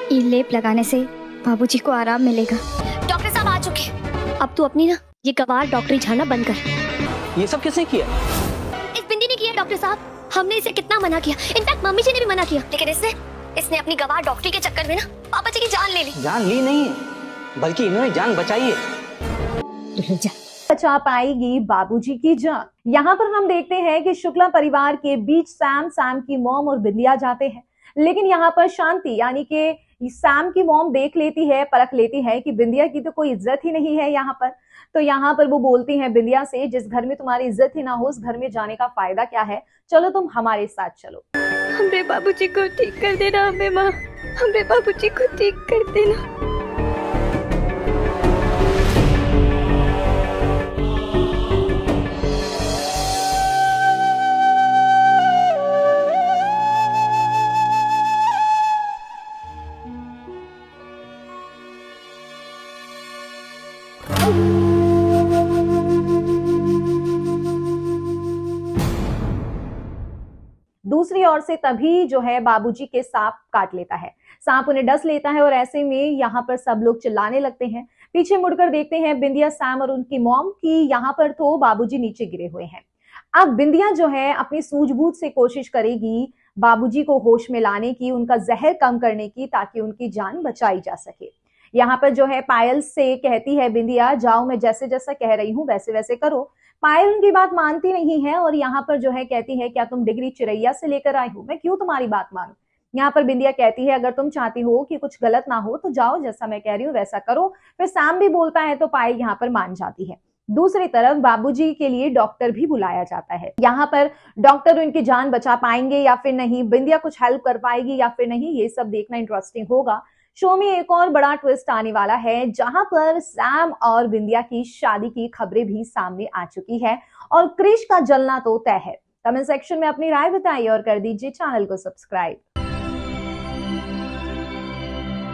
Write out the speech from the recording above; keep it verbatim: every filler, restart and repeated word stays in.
ये लेप लगाने से बाबूजी को आराम मिलेगा। डॉक्टर साहब आ चुके हैं। अब तू अपनी ना ये गवार डॉक्टरी झाड़ना बंद कर। ये सब किसने किया? इस बिंदी ने किया डॉक्टर साहब। हमने इसे कितना मना किया, इनफैक्ट मम्मी जी ने भी मना किया, लेकिन इसने इसने अपनी गवार डॉक्टरी के चक्कर में ना पापा जी की जान ले ली। जान ली नहीं, बल्कि इन्होंने जान बचाई है। बचा पाएगी बाबूजी की जान। यहाँ पर हम देखते हैं कि शुक्ला परिवार के बीच सैम, सैम की मॉम और बिंदिया जाते हैं, लेकिन यहाँ पर शांति यानी कि सैम की मॉम देख लेती है, परख लेती है कि बिंदिया की तो कोई इज्जत ही नहीं है यहाँ पर। तो यहाँ पर वो बोलती हैं बिंदिया से, जिस घर में तुम्हारी इज्जत ही ना हो उस घर में जाने का फायदा क्या है, चलो तुम हमारे साथ चलो। हमरे बाबूजी को ठीक कर देना, हमें माँ, हमरे बाबूजी को ठीक कर देना। दूसरी ओर से तभी जो है बाबूजी के सांप काट लेता है, सांप उन्हें डस लेता है और ऐसे में यहाँ पर सब लोग चिल्लाने लगते हैं। पीछे मुड़कर देखते हैं बिंदिया, सैम और उनकी मॉम की यहाँ पर तो बाबूजी नीचे गिरे हुए हैं। अब बिंदिया जो है अपनी सूझबूझ से कोशिश करेगी बाबूजी को होश में लाने की, उनका जहर कम करने की, ताकि उनकी जान बचाई जा सके। यहाँ पर जो है पायल से कहती है बिंदिया, जाओ मैं जैसे जैसा कह रही हूँ वैसे वैसे करो। पायल उनकी बात मानती नहीं है और यहाँ पर जो है कहती है, क्या तुम डिग्री चिरैया से लेकर आई हो, मैं क्यों तुम्हारी बात मानूं। यहाँ पर बिंदिया कहती है, अगर तुम चाहती हो कि कुछ गलत ना हो तो जाओ, जैसा मैं कह रही हूँ वैसा करो। फिर सैम भी बोलता है तो पायल यहाँ पर मान जाती है। दूसरी तरफ बाबूजी के लिए डॉक्टर भी बुलाया जाता है। यहाँ पर डॉक्टर उनकी जान बचा पाएंगे या फिर नहीं, बिंदिया कुछ हेल्प कर पाएगी या फिर नहीं, ये सब देखना इंटरेस्टिंग होगा। शो में एक और बड़ा ट्विस्ट आने वाला है, जहां पर सैम और बिंदिया की शादी की खबरें भी सामने आ चुकी है और क्रिश का जलना तो तय है। कमेंट सेक्शन में अपनी राय बताइए और कर दीजिए चैनल को सब्सक्राइब।